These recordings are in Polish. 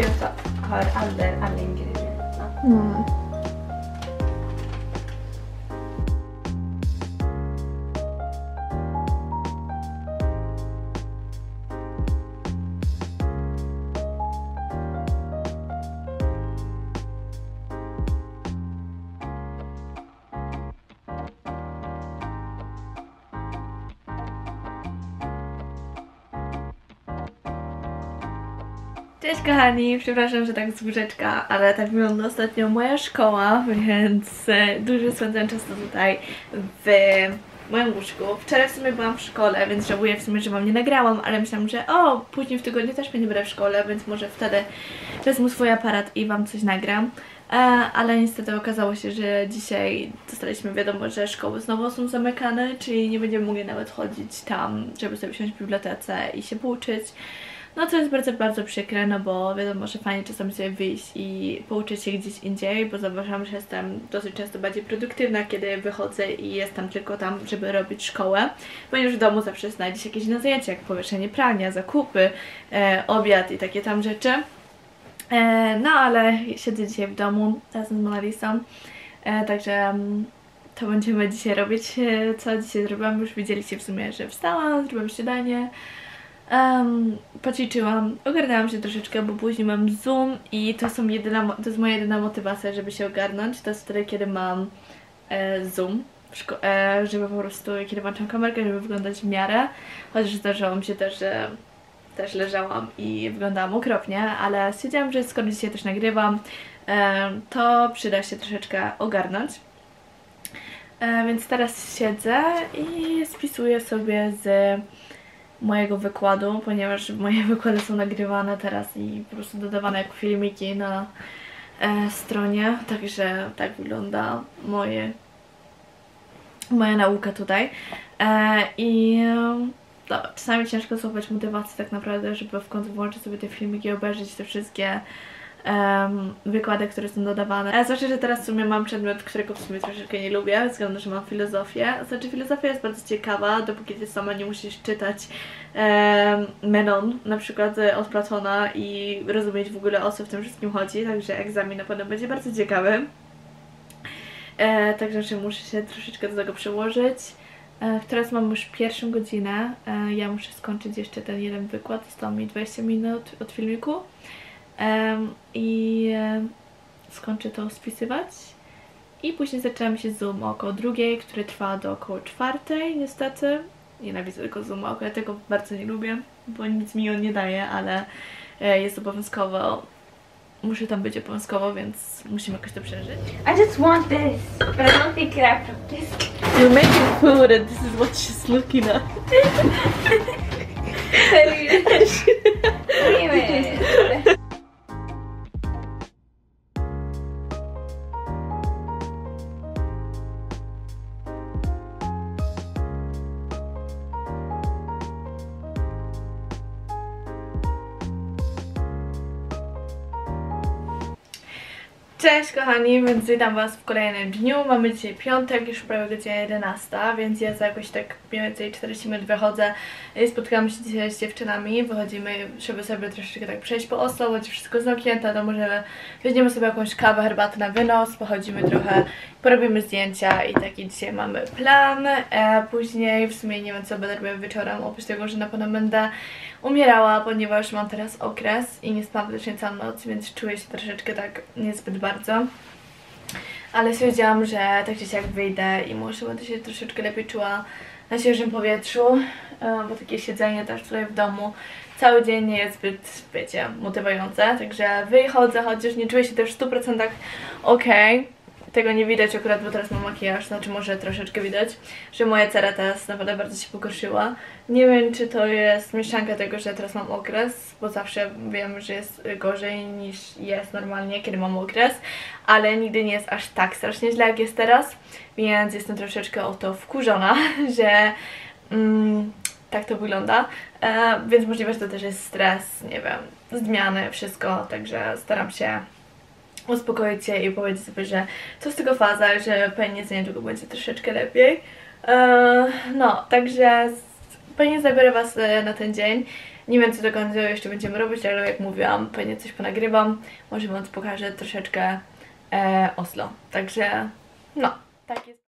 alla ingredienser. Cześć kochani, przepraszam, że tak z łóżeczka, ale tak wygląda ostatnio moja szkoła, więc dużo spędzam czasu tutaj w moim łóżku. Wczoraj w sumie byłam w szkole, więc żałuję w sumie, że wam nie nagrałam, ale myślałam, że później w tygodniu też nie będę w szkole, więc może wtedy wezmę swój aparat i wam coś nagram. Ale niestety okazało się, że dzisiaj dostaliśmy wiadomość, że szkoły znowu są zamykane, czyli nie będziemy mogli nawet chodzić tam, żeby sobie siąść w bibliotece i się pouczyć. No co jest bardzo, bardzo przykre, no bo wiadomo, że fajnie czasami sobie wyjść i pouczyć się gdzieś indziej, bo zauważam, że jestem dosyć często bardziej produktywna, kiedy wychodzę i jestem tylko tam, żeby robić szkołę, ponieważ w domu zawsze znajdzie się jakieś inne zajęcia, jak powieszenie prania, zakupy, obiad i takie tam rzeczy. No ale siedzę dzisiaj w domu razem z Monalisą, także to będziemy dzisiaj robić. Co dzisiaj zrobiłam? Już widzieliście w sumie, że wstałam, zrobiłam śniadanie. Poćwiczyłam, ogarnęłam się troszeczkę, bo później mam Zoom i to jest moja jedyna motywacja, żeby się ogarnąć. To jest wtedy, kiedy mam Zoom, żeby po prostu, kiedy włączam kamerkę, żeby wyglądać w miarę. Chociaż zdarzyło mi się też, że też leżałam i wyglądałam okropnie, ale stwierdziłam, że skoro dzisiaj też nagrywam, to przyda się troszeczkę ogarnąć. Więc teraz siedzę i spisuję sobie z mojego wykładu, ponieważ moje wykłady są nagrywane teraz i po prostu dodawane jako filmiki na stronie, także tak wygląda moja nauka tutaj. No, czasami ciężko złapać motywację tak naprawdę, żeby w końcu włączyć sobie te filmiki i obejrzeć te wszystkie wykłady, które są dodawane. Zwłaszcza, że teraz w sumie mam przedmiot, którego w sumie troszeczkę nie lubię, ze względu na to, że mam filozofię. Znaczy filozofia jest bardzo ciekawa, dopóki ty sama nie musisz czytać Menon, na przykład od Platona i rozumieć w ogóle, o co w tym wszystkim chodzi, także egzamin na pewno będzie bardzo ciekawy. Także muszę się troszeczkę do tego przełożyć. Teraz mam już pierwszą godzinę, ja muszę skończyć jeszcze ten jeden wykład, zostało mi 20 minut od filmiku. Skończę to spisywać i później zaczęłam się Zoom około 2:00, który trwa do około 4:00 niestety. Nienawidzę tego Zooma, ja tego bardzo nie lubię, bo nic mi on nie daje, ale jest obowiązkowo, muszę tam być obowiązkowo, więc musimy jakoś to przeżyć. I just want this, but I don't think I have this. You're making food and this is what she's looking at. Anyway. Cześć kochani, więc witam was w kolejnym dniu. Mamy dzisiaj piątek, już prawie godzina 11, więc ja za jakoś tak mniej więcej 40 minut wychodzę. Spotkamy się dzisiaj z dziewczynami, wychodzimy, żeby sobie troszeczkę tak przejść po Oslo, będzie wszystko zamknięte, to może weźmiemy sobie jakąś kawę, herbatę na wynos, pochodzimy trochę, porobimy zdjęcia i taki dzisiaj mamy plan. Później w sumie nie wiem, co będę robiła wieczorem, oprócz tego, że na pewno będę umierała, ponieważ mam teraz okres i nie spałam praktycznie całą noc, więc czuję się troszeczkę tak niezbyt bardzo. Ale stwierdziłam, że tak czy siak wyjdę i może będę się troszeczkę lepiej czuła na świeżym powietrzu, bo takie siedzenie też tutaj w domu cały dzień nie jest zbyt, wiecie, motywujące, także wychodzę, chociaż nie czuję się też w 100% okej. Tego nie widać akurat, bo teraz mam makijaż, znaczy może troszeczkę widać, że moja cera teraz naprawdę bardzo się pogorszyła. Nie wiem, czy to jest mieszanka tego, że teraz mam okres, bo zawsze wiem, że jest gorzej niż jest normalnie, kiedy mam okres, ale nigdy nie jest aż tak strasznie źle, jak jest teraz, więc jestem troszeczkę o to wkurzona, że tak to wygląda, więc możliwe, że to też jest stres, nie wiem, zmiany, wszystko, także staram się uspokoić się i powiedzieć sobie, że to z tego faza, że pewnie za niedługo będzie troszeczkę lepiej. No, także pewnie zabiorę was na ten dzień. Nie wiem, co do końca jeszcze będziemy robić, ale jak mówiłam, pewnie coś ponagrywam. Może wam pokażę troszeczkę Oslo. Także no, tak jest.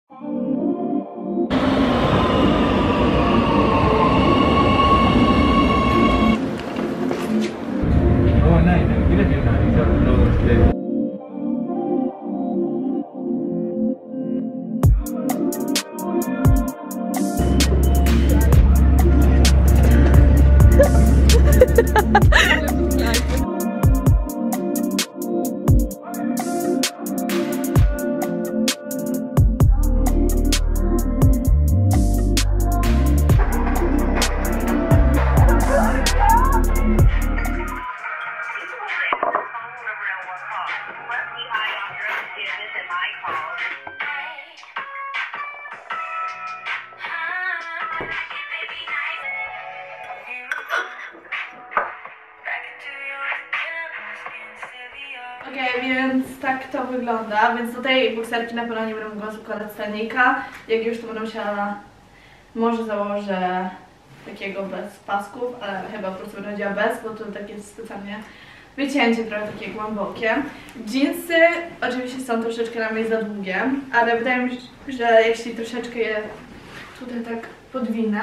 Okej, więc tak to wygląda, więc do tej bokserki na pewno nie będę mogła zakładać stanika. Jak już to będę musiała, może założę takiego bez pasków, ale chyba po prostu będę chodziła bez, bo to tak jest specjalnie wycięcie trochę takie głębokie. Dżinsy oczywiście są troszeczkę na mnie za długie, ale wydaje mi się, że jeśli troszeczkę je tutaj tak podwinę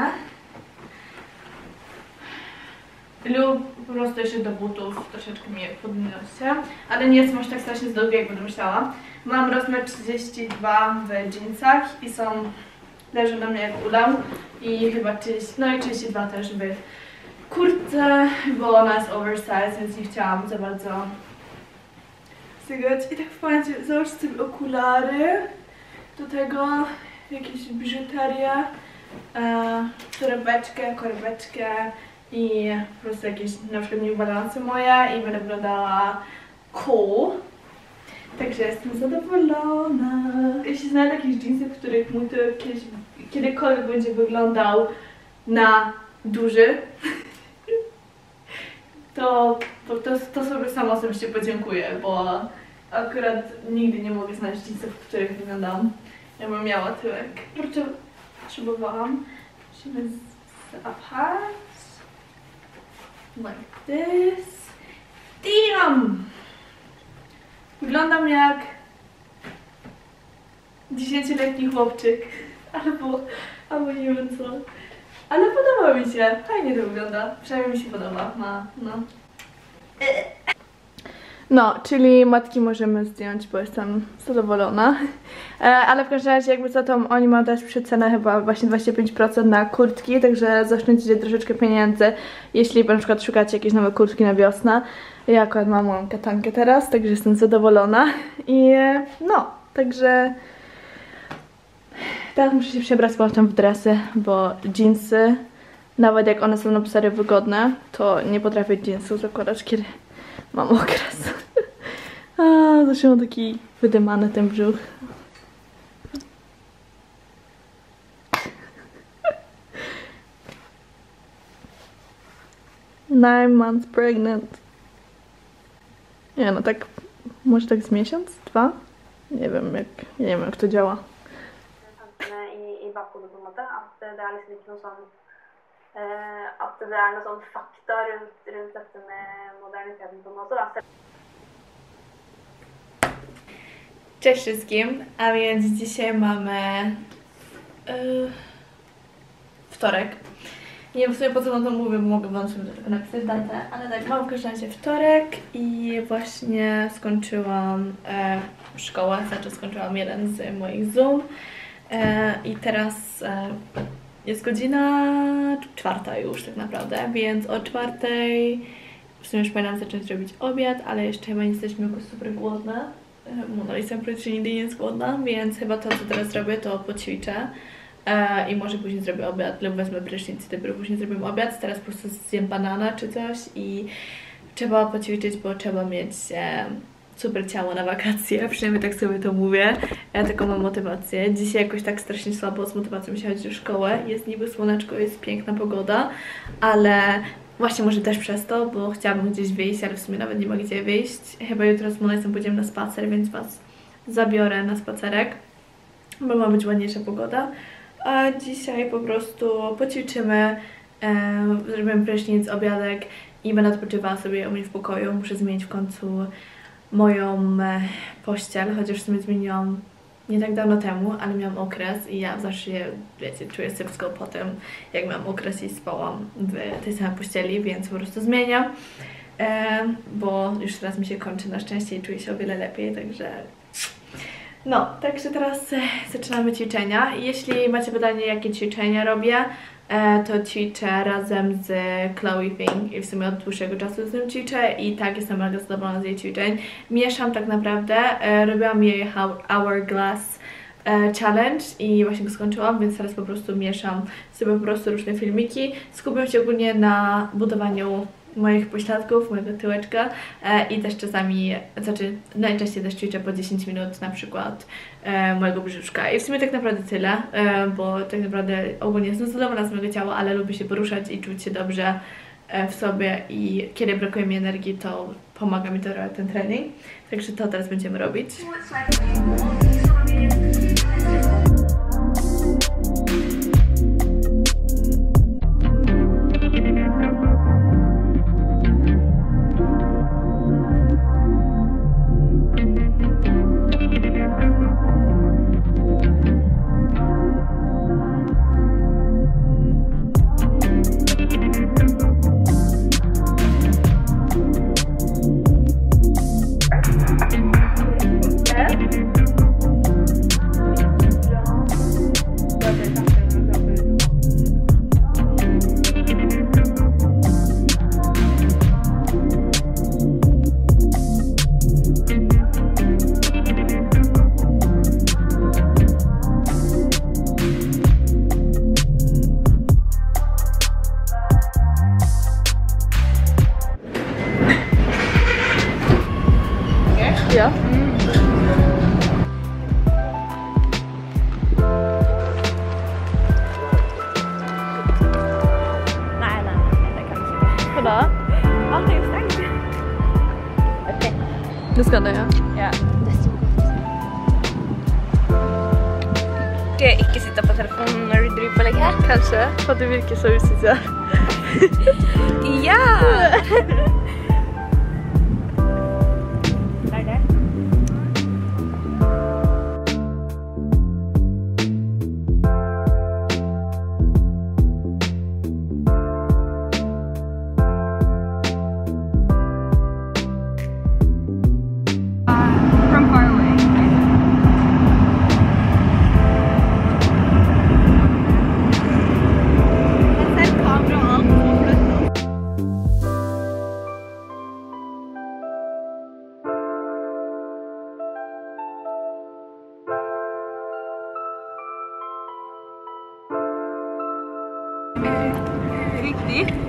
lub po prostu jeszcze do butów troszeczkę mi je podwinąć, ale nie jestem aż tak strasznie długie, jak będę myślała. Mam rozmiar 32 w dżinsach i leżą na mnie jak ulał i chyba 30, no i 32 też w kurtce, bo ona jest oversize, więc nie chciałam za bardzo stygać. I tak w momencie założę sobie okulary, do tego jakieś biżuterię, korbeczkę i po prostu jakieś na przykład New Balance moje i będę wyglądała cool. Także jestem zadowolona. Jeśli znajdę jakieś jeansy, w których mój tyłek kiedykolwiek będzie wyglądał na duży, to sobie sama osobiście podziękuję, bo akurat nigdy nie mogę znaleźć jeansów, w których wyglądam, jakbym miała tyłek. Potrzebowałam. Musimy zapchać. Like this. Damn! Wyglądam jak 10-letni chłopczyk. Albo nie wiem co. Ale podoba mi się. Fajnie to wygląda. Przynajmniej mi się podoba. No, czyli matki możemy zdjąć, bo jestem zadowolona. Ale w każdym razie jakby co, to oni mają też przecenę chyba właśnie 25% na kurtki, także zaoszczędzicie troszeczkę pieniędzy, jeśli na przykład szukacie jakieś nowe kurtki na wiosnę. Ja akurat mam moją katankę teraz, także jestem zadowolona. I no, także teraz muszę się przebrać potem w dresy, bo dżinsy, nawet jak one są na serio wygodne, to nie potrafię dżinsów zakładać, kiedy mam okres. Zawsze mam taki wydymany ten brzuch. Nine months pregnant. Nie no, tak może tak z miesiąc, 2? Nie wiem jak to działa. I bakhodet på en måte, at det er liksom ikke noe sånn at det er noe sånn fakta rundt dette med moderniteten på en måte da. Cześć wszystkim, a więc dzisiaj mamy wtorek. Nie wiem w sumie po co wam to mówię, bo mogę wam sobie tylko napisać datę, ale tak, mam w każdym razie wtorek i właśnie skończyłam szkołę, znaczy skończyłam jeden z moich Zoom i teraz jest godzina 4 już tak naprawdę, więc o 4 w sumie już powinnam zacząć robić obiad, ale jeszcze chyba nie jesteśmy jakoś super głodne. No i sam praktycznie nigdy nie jest głodna, więc chyba to co teraz robię to poćwiczę i może później zrobię obiad lub wezmę prysznic i dopiero później zrobimy obiad. Teraz po prostu zjem banana czy coś i trzeba poćwiczyć, bo trzeba mieć super ciało na wakacje, przynajmniej tak sobie to mówię. Ja taką mam motywację. Dzisiaj jakoś tak strasznie słabo z motywacją mi się chodzi do szkoły. Jest niby słoneczko, jest piękna pogoda, ale właśnie może też przez to, bo chciałabym gdzieś wyjść, ale w sumie nawet nie ma gdzie wyjść. Chyba jutro z Monetą pójdziemy na spacer, więc was zabiorę na spacerek, bo ma być ładniejsza pogoda. A dzisiaj po prostu poćwiczymy Zrobiłam prysznic, obiadek i będę odpoczywała sobie u mnie w pokoju. Muszę zmienić w końcu moją pościel, chociaż w sumie zmieniłam nie tak dawno temu, ale miałam okres i ja zawsze, wiecie, czuję kiepsko po tym, jak miałam okres i spałam w tej samej pościeli, więc po prostu zmieniam, bo już teraz mi się kończy na szczęście i czuję się o wiele lepiej, także no, także teraz zaczynamy ćwiczenia. Jeśli macie pytanie, jakie ćwiczenia robię, to ćwiczę razem z Chloe Ting i w sumie od dłuższego czasu z tym ćwiczę i tak jestem bardzo zadowolona z jej ćwiczeń. Mieszam tak naprawdę, robiłam jej Hourglass Challenge i właśnie go skończyłam, więc teraz po prostu mieszam sobie po prostu różne filmiki. Skupiam się ogólnie na budowaniu moich pośladków, mojego tyłeczka i też czasami, znaczy najczęściej też ćwiczę po 10 minut na przykład mojego brzuszka i w sumie tak naprawdę tyle, bo tak naprawdę ogólnie jestem zadowolona z mojego ciała, ale lubię się poruszać i czuć się dobrze w sobie i kiedy brakuje mi energii, to pomaga mi to ten trening, także to teraz będziemy robić. Ja? Nei, det kan du ikke. Hva da? Alt er jo stengt. Ok. Det skal det, ja. Ja, det er så godt. Skal jeg ikke sitte på telefonen når du driver på å legge her? Kanskje, for at du virker så usikker. Ja! Det er det. From far away. Riktig.